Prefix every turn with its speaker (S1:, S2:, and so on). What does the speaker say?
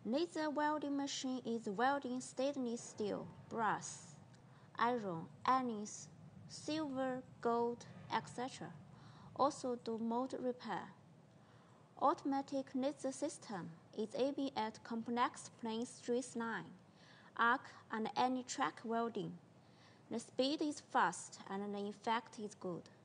S1: Laser welding machine is welding stainless steel, brass, iron, anise, silver, gold, etc. Also do mold repair. Automatic laser system is able at complex plane straight line, arc, and any track welding. The speed is fast and the effect is good.